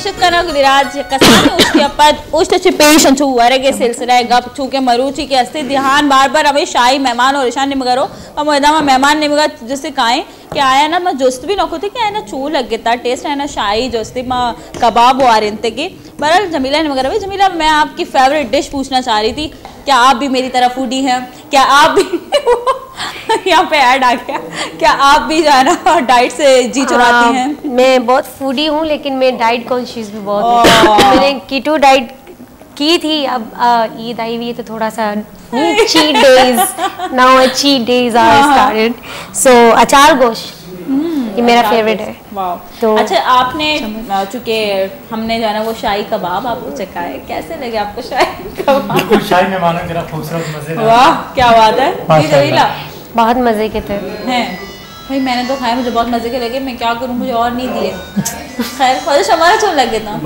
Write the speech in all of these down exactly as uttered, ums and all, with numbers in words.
कोशिश करना गिराज कसाने उसके अपन उस तचे पेश अंचू वरगे सिलसिला गप छू के मरूची के अस्ति ध्यान बार बार हमें शाही मेहमान और ईशान निमगरो और मैदान मेहमान निमगा जिससे काएं कि आया ना मैं जोस्त भी नखो थे कि आया ना चू लग गया था टेस्ट है ना शाही जोस्ती माँ कबाब वो आ रहे थे बहरहाल जमीला ने मगर भाई जमीला मैं आपकी फेवरेट डिश पूछना चाह रही थी, क्या आप भी मेरी तरह फूडी हैं? क्या आप भी यहाँ पे ऐड आ गया, क्या आप भी जाना डाइट से जी चुराती हैं? मैं बहुत फूडी हूँ लेकिन मैं डाइट कॉन्शियस भी बहुत हूँ। मैंने कीटो डाइट की थी, अब ईद आई हुई है तो थोड़ा सा cheat days, now cheat days are started. So अचार गोश्त ये मेरा फेवरेट है। तो अच्छा आपने चूंकि हमने जो है ना वो शाही कबाब आपको चखा है, कैसे लगे आपको शाही कबाब? बिल्कुल शाही मेहमानों की तरह खूबसूरत मजेदार। वाह क्या बात है। जमीला बहुत मजे के थे हैं भाई, मैंने तो खाए मुझे बहुत मजे के लगे, मैं क्या करूं मुझे और नहीं दिए। खैर ख्वाहिश हमारा चल लगे था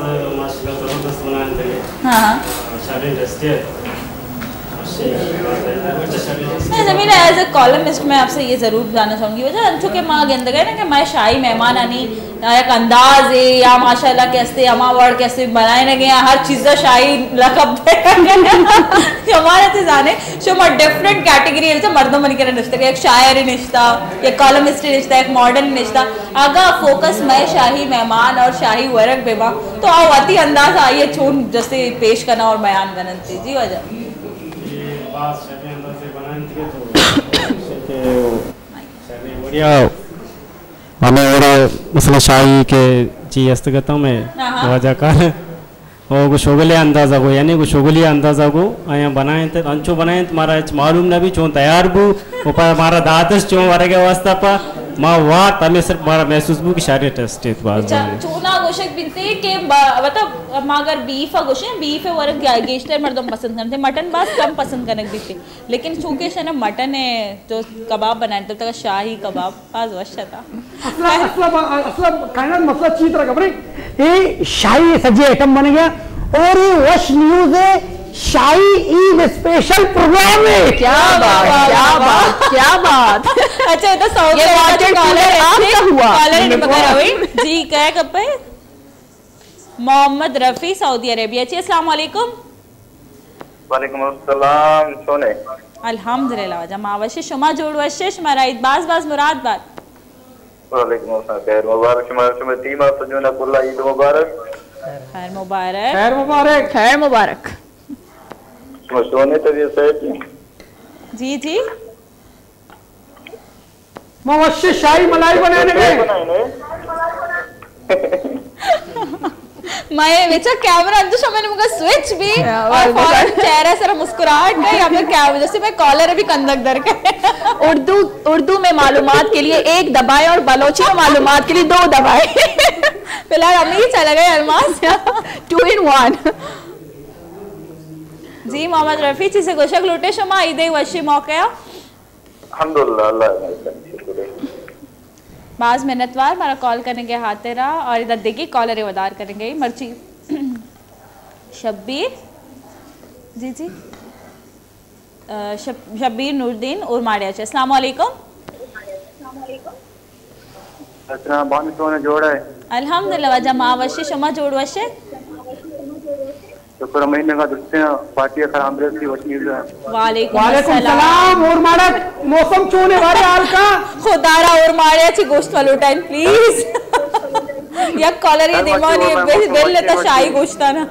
हाँ हाँ मैं जमीला एज ए कॉलमिस्ट मैं आपसे ये ज़रूर जानना चाहूँगी वजह अंचू के माँ गेंद गए ना कि मैं शाही मेहमान आनी एक अंदाज है या माशाल्लाह कैसे अमा वर्ड कैसे बनाए ना गया हर चीज़ का शाही लकब हमारे थे जाने शो मैं डिफरेंट कैटेगरी है मर्दों बन के रिश्ता एक शायरी रिश्ता एक कॉलमिस्ट रिश्ता एक मॉडर्न रिश्ता अगर फोकस मैं शाही मेहमान और शाही वर्क बेबा तो आवाती अंदाज आइए छून जैसे पेश करना और बयान करना जी वजह बढ़िया हमें और मसला शाही के जी हस्तगतों में वजह कर और कुछ शोगले अंदाजा को यानी कुछ शोगली अंदाजा को आया बनाए थे अंचो बनाए तुम्हारा मालूम ना भी चो तैयार बू ऊपर हमारा दातस चो वारे के वास्ता पा माँ वाह तमें सिर्फ हमारा महसूस बू की शायरी टेस्ट है बात चूना गोशक बिनते के मतलब अगर बीफ है गोशे बीफ है वर्ग गेस्टर मर्दों पसंद करते मटन बस कम पसंद करने भी थे लेकिन चूंकि से ना मटन है जो कबाब बनाए तब तक शाही कबाब आज वश्य था असला कहना मसला चीज रहा खबर ये शाही सज्जे आइटम बन गया और ये वश न्यूज है शाही ईद स्पेशल प्रोग्राम है। क्या बात क्या बात क्या बात। अच्छा तो सौ ये आपका हुआ जी क्या कब पे मोहम्मद रफी सऊदी अरेबिया जी अस्सलाम वालेकुम। वालेकुम अस्सलाम सोने अल्हम्दुलिल्लाह जमा वशे शुमा जोड़ वशे शुमा राइट बाज बाज मुराद बात वालेकुम अस्सलाम खैर मुबारक शुमा शुमा टीम आप सजोना कुल्ला ईद मुबारक खैर मुबारक खैर मुबारक खैर मुबारक सोने तो ये सही जी जी मवश्य शाही मलाई बनाने में मैं बेचा कैमरा अंदर मैंने मुझे स्विच भी और फौरन चेहरा सर मुस्कुराहट गई अब मैं कैमरा जैसे मैं कॉलर भी कंदक दर के उर्दू उर्दू में मालूमात के लिए एक दबाए और बलोची में मालूमात के लिए दो दबाए फिलहाल हमें ही चला गया अलमास टू इन वन जी मोहम्मद रफी जी से गोशक लुटे शमा ईदे वशी मौके अल्हम्दुलिल्लाह अल्लाह बाज मिनतवार हमारा कॉल करने के हाथ रहा और इधर देखिए कॉलर वदार करेंगे मर्ची शब्बीर जी जी शब, शब्बीर नूरदीन और माड़िया अस्सलाम वालेकुम। अच्छा बान सोने जोड़ा है अल्हम्दुलिल्लाह जमा वशे शमा जोड़ वशे शुक्र महीने का दुस्ते हैं पार्टी खराब रहती वशनी है वालेकुम सलाम और माड़क मौसम चोने वाले हाल का खुदारा और माड़िया ची गोश्त वालो टाइम प्लीज या कॉलर ये दिमाग ये बेल लेता शाही गोश्त ना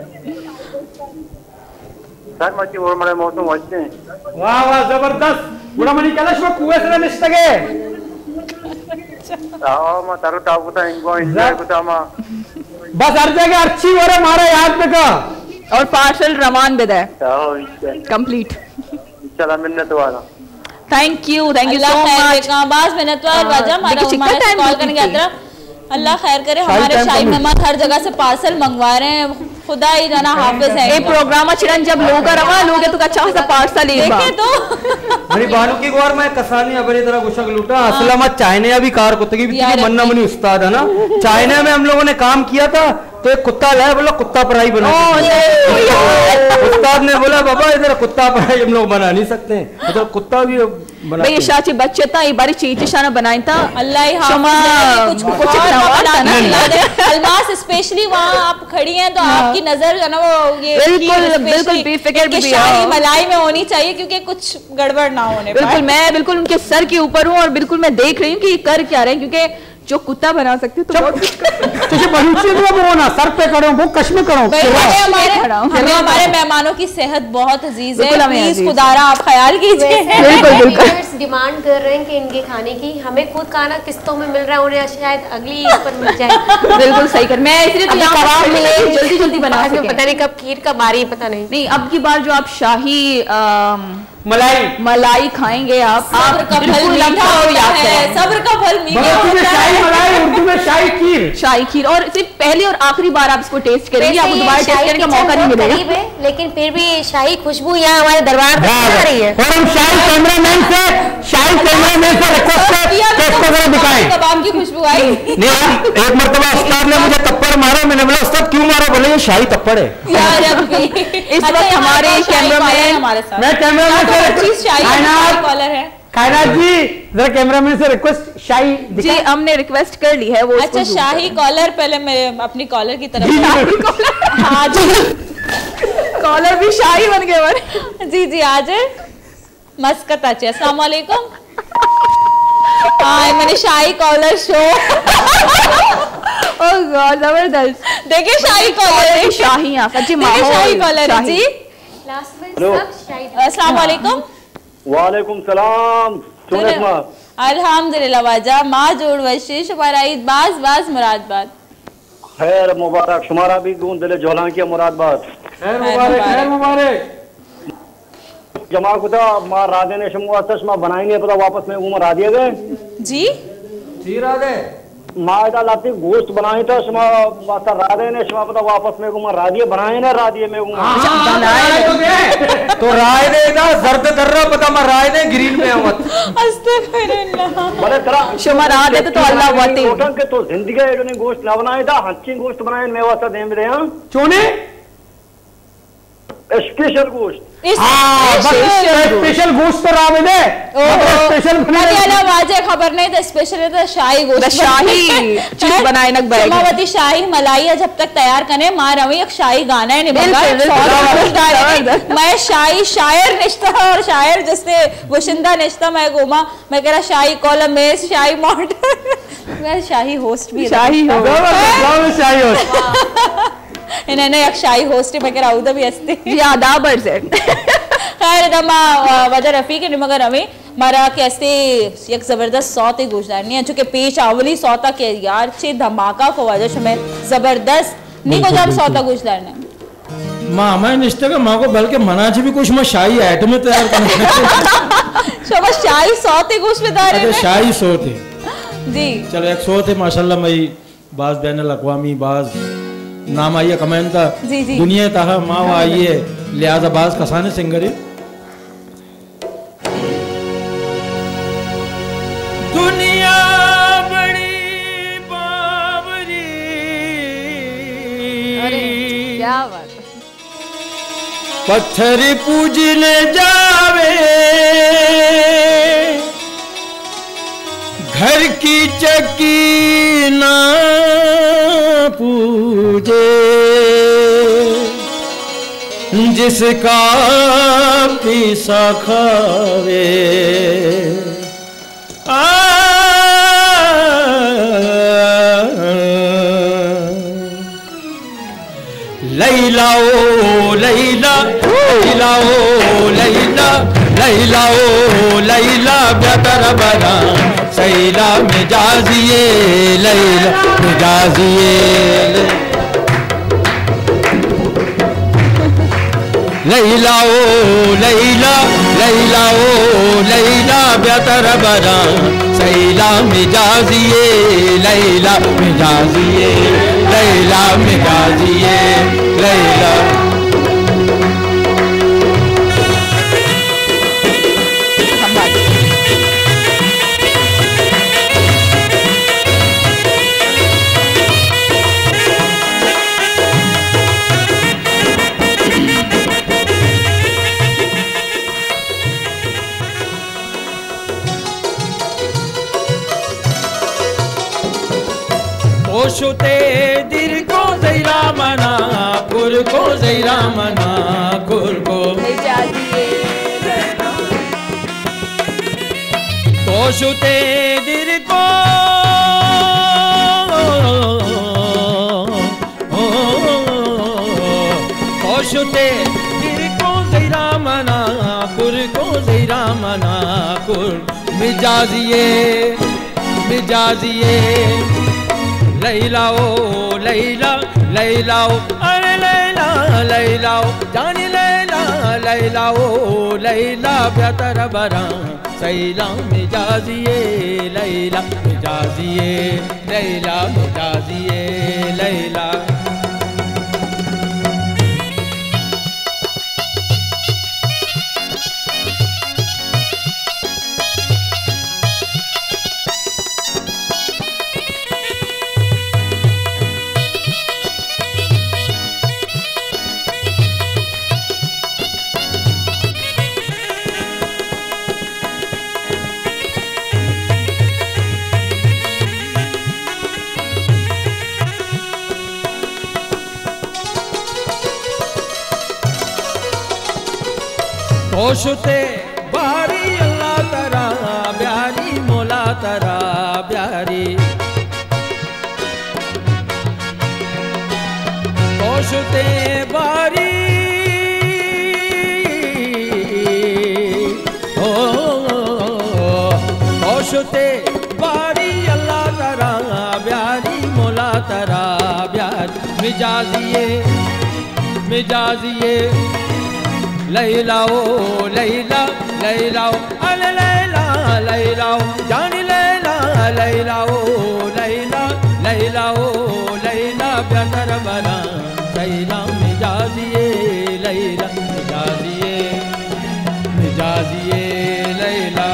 सर मची और माड़े मौसम वशने वाह वाह जबरदस्त बुरा मनी कलश में कुएं से निश्तगे आओ मैं तारो टाप को इनको एंजॉय करता मैं बस हर जगह अच्छी हो रहा हमारा याद पे का और पार्सल रमान बिद है कंप्लीट इंशाल्लाह मिन्नत वाला thank you thank you so much बाज मिनतवार बाजा हमारा कॉल करने के अल्लाह खैर करे हमारे शाही मेहमान हर जगह से पार्सल मंगवा रहे हैं खुदा ही जाना हाफिज है ये प्रोग्राम चिड़न जब लोग रवा लोग तो अच्छा सा पार्सल देखे तो मेरी बानू की गौर में कसानी अपनी तरह गुशक लूटा असला मत चाइना भी कार कुत्ते की भी मन्ना मनी उस्ताद है ना चाइना में हम लोगों ने काम किया था तो एक कुत्ता लाया, बोला कुत्ता पराई बना। उस्ताद ने बोला बाबा इधर कुत्ता पराई हम लोग बना नहीं सकते, इधर कुत्ता भी बना। भाई शाची बच्चे ता बारी चीज शाना बनाई था अल्लाह ही कुछ कुछ अलमास स्पेशली वहाँ आप खड़ी हैं तो आपकी नजर है ना वो ये बिल्कुल बिल्कुल बेफिक्र भी शाही मलाई में होनी चाहिए क्योंकि कुछ गड़बड़ ना होने पाए। बिल्कुल मैं बिल्कुल उनके सर के ऊपर हूँ और बिल्कुल मैं देख रही हूँ कि ये कर क्या रहे हैं, क्योंकि जो कुत्ता बना सकते तो बहुत कुछ तुझे बंसी में वो ना सर पे करो वो कश में करो। हमारे हमें हमारे मेहमानों की सेहत बहुत अजीज है, प्लीज खुदारा आप ख्याल कीजिए। बिल्कुल बिल्कुल डिमांड कर रहे हैं कि इनके खाने की हमें खुद खाना किस्तों में मिल रहा है, उन्हें शायद अगली ईद पर मिल जाए। बिल्कुल सही कर, मैं इसलिए तो यहाँ कबाब मिले जल्दी जल्दी बना सके। पता नहीं कब खीर कब आ रही है, पता नहीं। नहीं अब की बार जो आप शाही मलाई मलाई खाएंगे आप सब्र का फल मीठा होता है, सब्र का फल मीठा होता है। शाही मलाई, उर्दू में शाही खीर। शाही खीर और सिर्फ पहली और आखिरी बार आप इसको टेस्ट करेंगे, आपको दोबारा टेस्ट करने का मौका नहीं मिलेगा। लेकिन फिर भी शाही खुशबू यहाँ हमारे दरबार में आ रही है। और हम शाही कैमरामैन से शाही कैमरामैन से रिक्वेस्ट है इसको जरा दिखाएं। कबाब की खुशबू आई। नहीं, एक मरतबा उस्ताद ने मुझे थप्पड़ मारा, मैंने बोला उस्ताद क्यों मारा, बोले ये शाही थप्पड़ है। इस वक्त हमारे कैमरामैन हमारे साथ मैं कैमरामैन से कॉलर है कायनात जी जरा कैमरामैन से रिक्वेस्ट शाही जी हमने रिक्वेस्ट कर ली है वो। अच्छा शाही कॉलर, पहले मैं अपनी कॉलर की तरफ हाँ जी कॉलर भी शाही बन गए हमारे। जी जी आज मस्कत अच्छे अस्सलाम वालेकुम। हाँ मैंने शाही कॉलर शो ओह गॉड जबरदस्त। देखिए शाही कॉलर शाही आका जी शाही कॉलर जी। लास्ट में सब शाही। अस्सलाम वालेकुम। वालेकुम सलाम। अल्हम्दुलिल्लाह वाजा माँ जोड़ वशिश हमारा ईद बाज बाज मुरादबाद। खैर मुबारक शुमारा भी गूंद दिले जोलां की मुरादबाद। खैर मुबारक खैर मुबारक। जमा खुदा मां राधे ने शमुआ चश्मा बनाएंगे पता वापस में उमर आ दिए गए जी जी राधे माँ इधर लाती गोश्त बनाए था शमा वास्ता राधे ने शमा पता वापस में उमर राधिए बनाए ना राधिए में तो राय दे ना जर्द कर रहा पता मैं राय दे ग्रीन में आवत अस्तगफिरुल्लाह। बड़े तरह शुमार आ दे तो अल्लाह वाती रोटन के तो जिंदगी है इन्होंने गोश्त ना बनाए था हंची गोश्त बनाए मैं वास्ता दे में हां चोने स्पेशल गोश्त स्पेशल गोश्त तो राव दे स्पेशल बना वाजे खबर नहीं था स्पेशल है तो शाही गोश्त शाही चीज बनाए नक बड़े समावती शाही मलाई है जब तक तैयार करने मां रवि एक शाही गाना है निभागा मैं शाही शायर निश्ता और शायर जिसने वशिंदा निश्ता मैं गोमा मैं कह रहा शाही कॉलम में शाही मॉडल मैं शाही होस्ट भी शाही हो शाही होस्ट इन्होंने एक शाही होस्ट में कह रहा भी हस्ती जी आदाबर से खैर दमा वजह रफी के मगर हमें मारा कैसे एक जबरदस्त सौत ही गुजरानी है चूंकि पेश आवली सौता के यार चे धमाका को वजह में जबरदस्त नहीं को जब सौता गुजराना माँ हमारे निश्चित का माँ को बल्कि मना भी कुछ मैं शाही आइटम तैयार करना शोभा शाही सौते गोश्त में दार है शाही सोते जी चलो एक सोते माशाल्लाह मई बाज बैन अल-अक़वामी बाज नाम आइए कमेंट था जी जी दुनिया तहा माँ आइए लिहाजा बाज कसाने सिंगरे दुनिया बड़ी बाबरी अरे क्या बात पत्थर पूजने जावे घर की चक्की ना पूजे जिसका पीसा खावे आ लैला ओ लैला लैला ओ लैला लैला ओ लैला बेहतर बना सैला मिजाजिए लैला मिजाजिए लैला ओ लैला लैला ओ लैला बेहतर बना सैला मिजाजिए लैला मिजाजिए लैला मिजाजिए लैला कोशुते दिर को जैरा मना कुर को जैरा मना कुर को कोशुते दिर को कोशुते दिर को जैरा मना कुर को जैरा मना कुर मिजाजिए मिजाजिए लैलाओ लैला लैलाओ अरे लैला लैलाओ जानी लैला लैलाओ लैला बेहतर बरा सैला मिजाजिए लैला मिजाजिए लैला मिजाजिए लैला कोशुते बारी अल्लाह तरा प्यारी मोला तरा प्यारी कोशुते बारी ओ कोशुते बारी अल्लाह तरा प्यारी मोला तरा प्यारी मिजाजिए मिजाजिए लैलाओ लैला लैलाओ अरे लैला लैलाओ जानी लैला लैलाओ लैला लैलाओ लैला बेहतर बना लैला मिजाजिए लैला मिजाजिए मिजाजिए लैला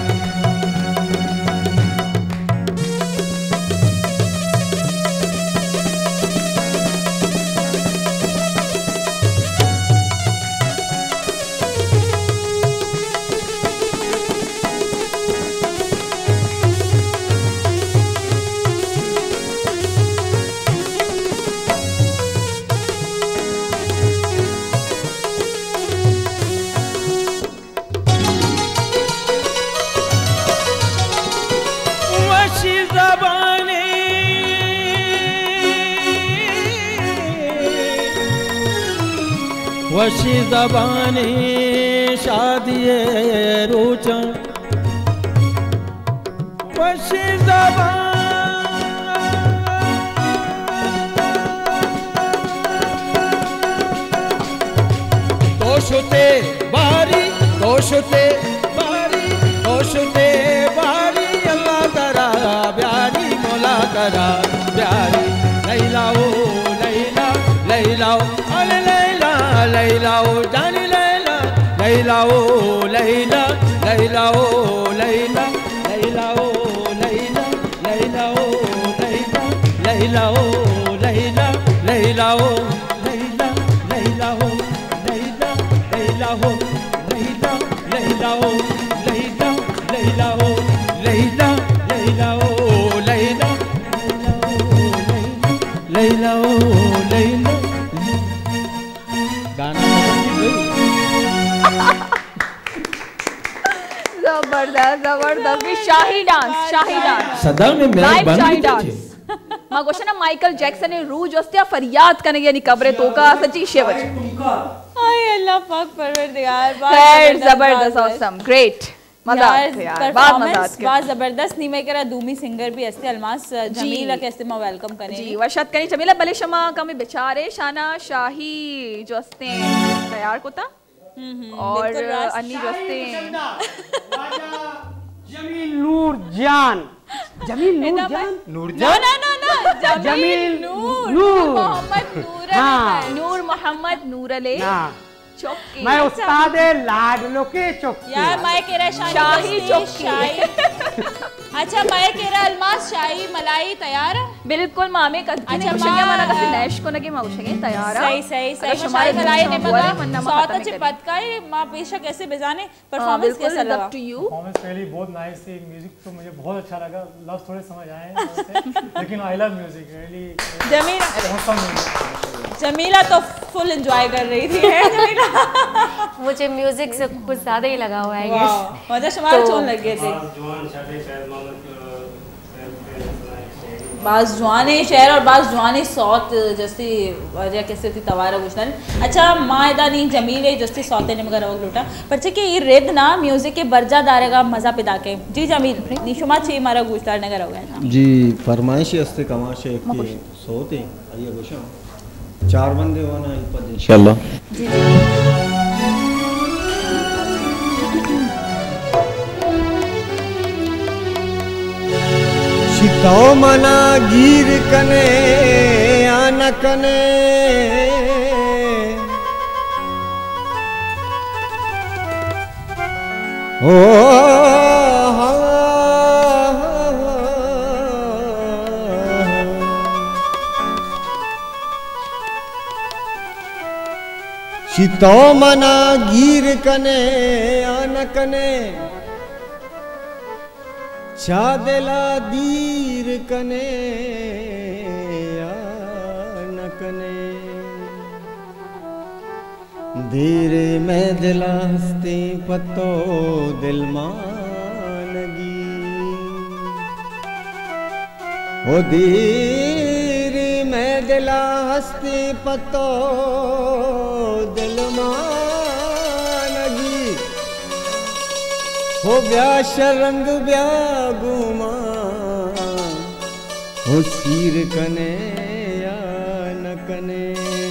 वशी ज़बानी शादिये रोचन वशी ज़बान तोशुते बारी तोशुते बारी तोशुते बारी अल्लाह तरा प्यारी मोला तरा प्यारी लैलाओ लैला लैलाओ अरे लैला लैलाओ जानी लैला लैलाओ लैला लैलाओ लैला लैलाओ लैला लैलाओ लैला लैलाओ लैला लैलाओ लैला लैलाओ लैला लैलाओ लैला लैलाओ लैला लैलाओ लैला लैलाओ लैला लैलाओ लैला जबरदस्त जबरदस्त शाही डांस शाही डांस सदा में मैं शाही डांस मां गोशना माइकल जैक्सन ने रूज वस्त्या फरियाद करने यानी कब्रे तो का सच्ची शेवच हाय अल्लाह पाक परवरदिगार जबरदस्त ऑसम ग्रेट मजा यार बहुत मजा बहुत जबरदस्त नीमे करा दूमी सिंगर भी अस्ते अलमास जमीला के इस्तेमा वेलकम करें जी वशत करी जमीला बले शमा कमी बेचारे शाना शाही जो अस्ते तैयार कोता और अन्नी जो अस्ते जमील नूर जान जमील नूर जान नूर जान ना ना ना जमील नूर नूर मोहम्मद नूर हाँ नूर मोहम्मद नूरले चौकी मैं उस्ताद लाडलो के चौकी यार मैं कह रहा शाही चौकी अच्छा मैं कह रहा अलमास शाही मलाई तैयार है बिल्कुल मामे कत्किने कुशगे मला कसे नॅश कोनगे मागुशगे तयार सही सही सही हमारे मलाई ने बगा मन्ना सौत अच्छे पतकाई मां बेशक ऐसे बजाने परफॉर्मेंस कैसा लगा टू यू परफॉर्मेंस पहले बहुत नाइस थी म्यूजिक तो मुझे बहुत अच्छा लगा लफ्ज थोड़े समझ आए लेकिन I love music really Jamila Jamila तो फुल एंजॉय कर रही थी है जमीला मुझे म्यूजिक से कुछ ज्यादा ही लगा हुआ है गेस मजा शुमार चोन लग गए थे बाज जवाने शहर और बाज जवाने सौत जैसी वजह कैसे थी तवारा गुजनन अच्छा मायदा नहीं जमीले जैसी सौते ने मगर रोग लूटा पर कि ये रिद ना म्यूजिक के बरजा दारेगा मजा पिदा के जी जमील निशुमा छी मारा गुजदार नगर हो गया जी फरमाइशी हस्ते कमाशे के सोते आइए गुशा चार बंदे होना इपद इंशाल्लाह जी जी तो मना गिर कने आन कने ओ शीतो मना गिर कने आन कने चादला दीर कने आन कने धीरे में दिलास्ते पतो दिल मानगी ओ धीरे में दिलास्ते पतो दिल मानगी हो ब्या शरंग ब्या गुमा हो सीर कने या न कने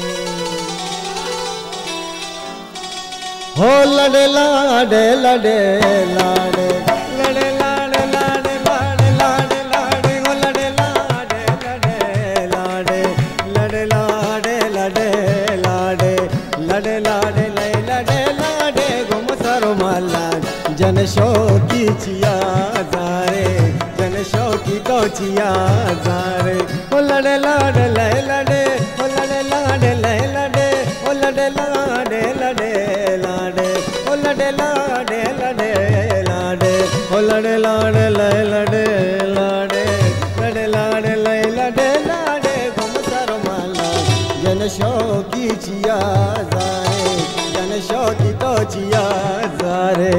हो लड़े लाडे लड़े लाडे लड़े लाडे लाडे लाडे लाडे लाडे हो लड़े लाडे लड़े लाडे लड़े लाडे लड़े लाडे लड़े लाडे लड़े लाडे गुम सरो माला जन शौकी चिया जारे जन शौकी तो चिया जारे ओ लड़े लाडे ले लड़े ओ लड़े लाडे ले लड़े ओ लड़े लाडे लड़े लाडे ओ लड़े लाडे लड़े लाडे ओ लड़े लाडे ले लड़े लाडे लड़े लाडे ले लड़े लाडे गुम सरो माला जन शौकी चिया जारे जन शौकी तो चिया जारे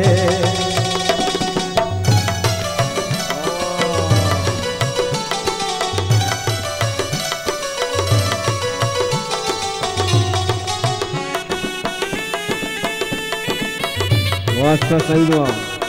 वास्ता सही दुआ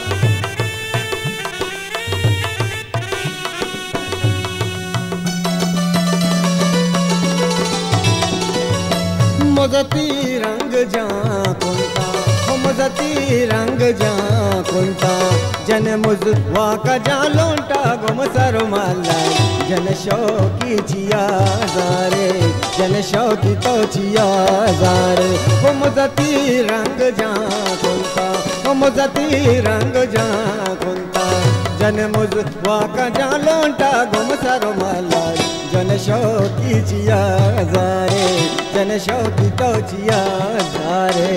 मजती रंग जा कुंता हो मजती रंग जा कुंता जन मुझवा का जा लोंटा गुम सरो माला जन शौकी चिया जारे जन शौकी तो चिया जारे हो मजती रंग जा कुंता हो मजती रंग जा कुंता जन मुझवा का जा लोंटा गुम सरो माला जन शौकी चिया जारे जन शौकी तो चिया जारे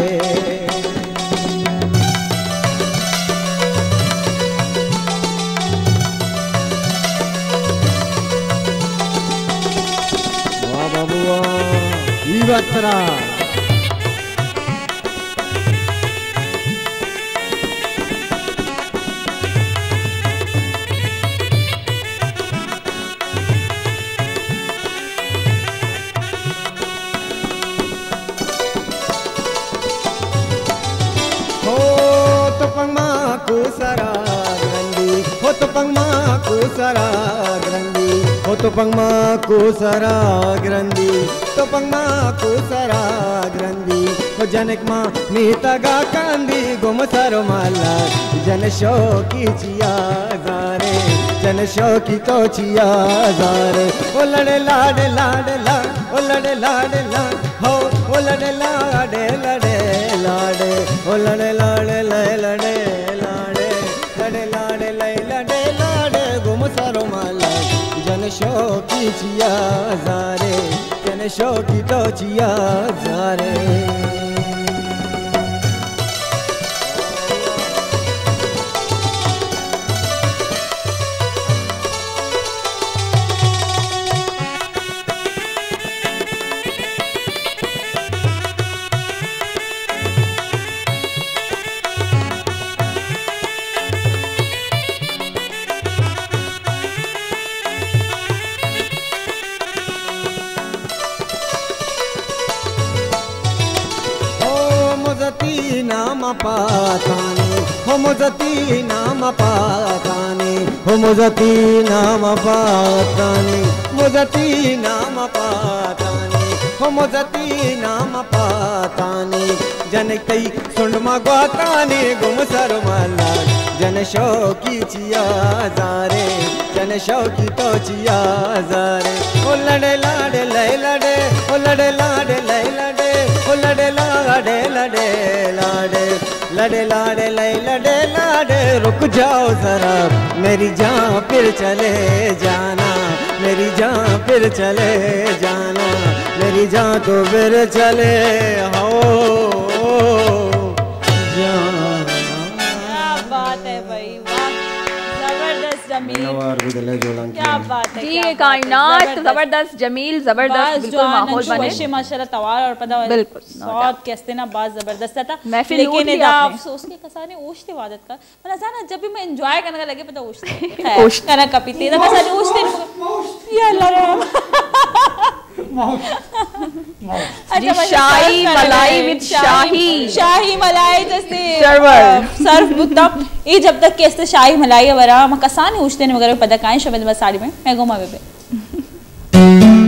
वाह बाबुआ ई Batra kusara grandi ho to pangma kusara grandi ho to pangma kusara grandi to pangma kusara grandi ho janek ma mita ga kandi gum saro mala jan shauki chiya zare jan shauki to chiya zare o lade lade lade la o lade lade la ho o lade lade lade lade o lade lade lade lade लड़े लाडे लई लड़े लाडे गुम सारो माला जन शौकी chia जारे जन शौकी तो chia जारे नाम पाताने हो मुझती नाम पाताने हो मुझती नाम पाताने मुझती नाम पाताने हो मुझती नाम पाताने जन कई सुंड मगवाताने गुम सर माला जन शौकी चिया जारे जन शौकी तो चिया जारे ओ लड़े लाडे लय लड़े ओ लड़े लाडे लय लड़े ओ लड़े लाडे लड़े लाडे लड़े लाडे लय लड़े लाडे रुक जाओ जरा मेरी जान फिर चले जाना मेरी जान फिर चले जाना मेरी जान तो फिर चले हो जान। क्या बात है भाई, वाह जबरदस्त जमील, क्या बात है जी। ये कायनात जबरदस्त जमील जबरदस्त बिल्कुल माहौल बने माशाल्लाह तवार और पदा बिल्कुल सौत कहते ना बात जबरदस्त था। महफिल लेकिन इदा अफसोस के कसाने ओश्ते वादत का मतलब साना जब भी मैं एंजॉय करने का लगे पता ओश्ते ओश्ते करना कपीते था कसाने ओश्ते या अल्लाह रे जी। शाही मलाई विद शाही शाही मलाई जैसे सर्वर सर्व बुता ये जब तक कैसे शाही मलाई वरा म कसाने ओश्ते ने वगैरह पता काए शबद बस साड़ी में मैं गोमा बेबे